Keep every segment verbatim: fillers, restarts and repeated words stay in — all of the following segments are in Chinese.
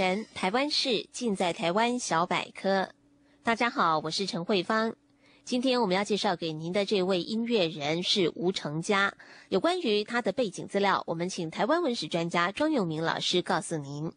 人，台湾事，尽在台湾小百科。大家好，我是陈慧芳。今天我们要介绍给您的这位音乐人是吴成嘉。有关于他的背景资料，我们请台湾文史专家庄永明老师告诉您。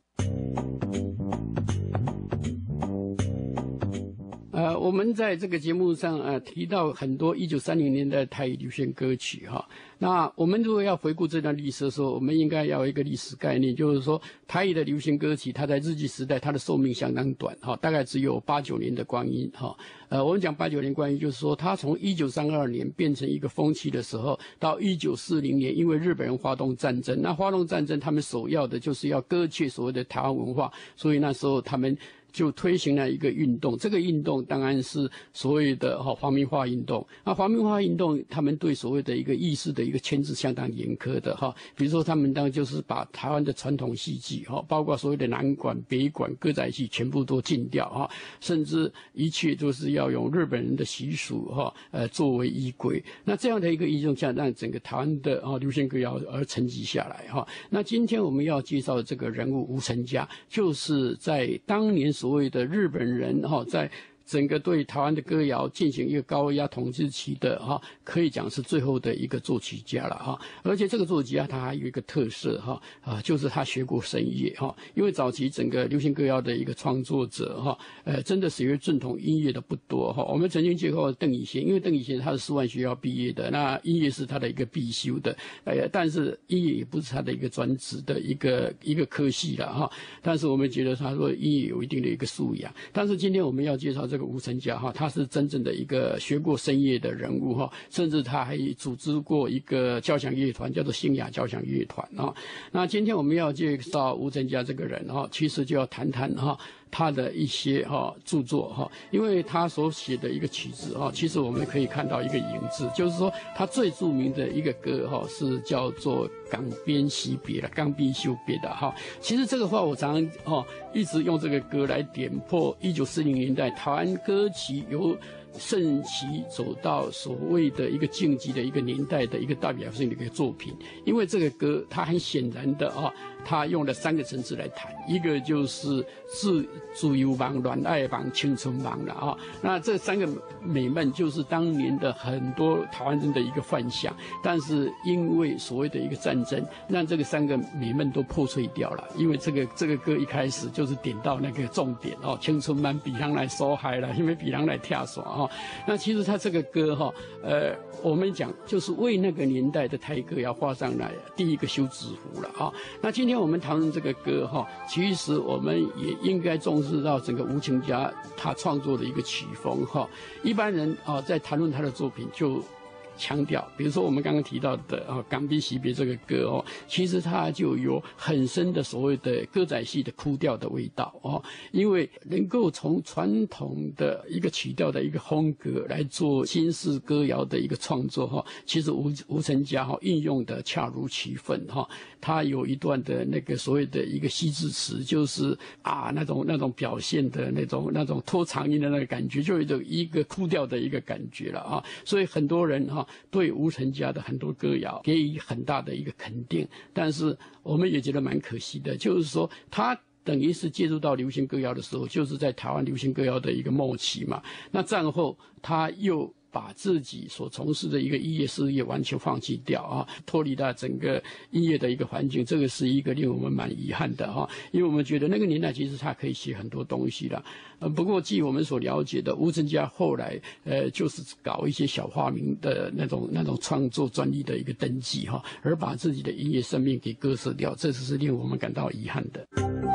呃，我们在这个节目上呃提到很多一九三零年代台语流行歌曲哈。那我们如果要回顾这段历史的时候，我们应该要有一个历史概念，就是说台语的流行歌曲，它在日据时代它的寿命相当短哈，大概只有八九年的光阴哈。呃，我们讲八九年光阴，就是说它从一九三二年变成一个风气的时候，到一九四零年，因为日本人发动战争，那发动战争他们首要的就是要割据所谓的台湾文化，所以那时候他们就推行了一个运动，这个运动当然是所谓的哈皇民化运动。那皇民化运动，他们对所谓的一个意识的一个牵制相当严苛的哈。比如说，他们当然就是把台湾的传统戏剧哈，包括所谓的南管、北管、歌仔戏，全部都禁掉哈，甚至一切都是要用日本人的习俗哈，呃作为依归。那这样的一个运动下，让整个台湾的啊流行歌谣而沉寂下来哈。那今天我们要介绍的这个人物吴成嘉，就是在当年所谓的日本人哈，在整个对台湾的歌谣进行一个高压统治期的哈，可以讲是最后的一个作曲家了哈。而且这个作曲家他还有一个特色哈啊，就是他学过声乐哈。因为早期整个流行歌谣的一个创作者哈，呃，真的学正统音乐的不多哈。我们曾经介绍邓以贤，因为邓以贤他是师范学校毕业的，那音乐是他的一个必修的，呃，但是音乐也不是他的一个专职的一个一个科系了哈。但是我们觉得他说音乐有一定的一个素养。但是今天我们要介绍这个吴成嘉哈，他是真正的一个学过声乐的人物哈，甚至他还组织过一个交响乐团，叫做新雅交响乐团啊。那今天我们要介绍吴成嘉这个人哈，其实就要谈谈哈他的一些哈著作哈，因为他所写的一个曲子哈，其实我们可以看到一个影子，就是说他最著名的一个歌哈是叫做《港边惜别》了，《港边惜别》的哈。其实这个话我常常哈一直用这个歌来点破一九四零年代台湾歌曲由盛期走到所谓的一个晋级的一个年代的一个代表性的一个作品。因为这个歌它很显然的啊，它用了三个层次来谈，一个就是自自由梦、恋爱梦、青春梦了啊。那这三个美梦就是当年的很多台湾人的一个幻想，但是因为所谓的一个战争，让这个三个美梦都破碎掉了。因为这个这个歌一开始就是点到那个重点哦，青春梦比人来受害了，因为比人来跳耍啊。那其实他这个歌哈，呃，我们讲就是为那个年代的台歌要画上来第一个休止符了啊。那今天我们谈论这个歌哈，其实我们也应该重视到整个吴成嘉他创作的一个曲风哈。一般人啊在谈论他的作品就强调，比如说我们刚刚提到的啊《港边惜别》这个歌哦，其实它就有很深的所谓的歌仔戏的哭调的味道哦，因为能够从传统的一个曲调的一个风格来做新式歌谣的一个创作哈，其实吴吴成嘉哈运用的恰如其分哈。他有一段的那个所谓的一个戏字词，就是啊那种那种表现的那种那种拖长音的那个感觉，就有一种一个哭调的一个感觉了啊。所以很多人哈对吴成嘉的很多歌谣给予很大的一个肯定，但是我们也觉得蛮可惜的，就是说他等于是介入到流行歌谣的时候，就是在台湾流行歌谣的一个末期嘛。那战后他又把自己所从事的一个音乐事业完全放弃掉啊，脱离到整个音乐的一个环境，这个是一个令我们蛮遗憾的哈。因为我们觉得那个年代其实他可以写很多东西了，呃，不过据我们所了解的，吴成嘉后来呃就是搞一些小发明的那种那种创作专利的一个登记哈，而把自己的音乐生命给割舍掉，这是令我们感到遗憾的。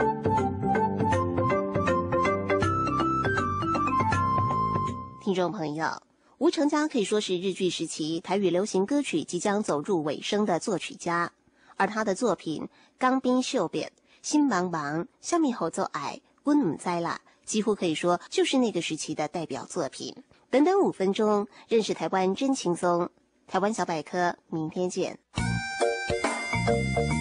听众朋友，吴成嘉可以说是日据时期台语流行歌曲即将走入尾声的作曲家，而他的作品《港边惜别》、《心茫茫》、《虾米好做爱》、《阮唔知啦》，几乎可以说就是那个时期的代表作品。短短五分钟，认识台湾真轻松。台湾小百科，明天见。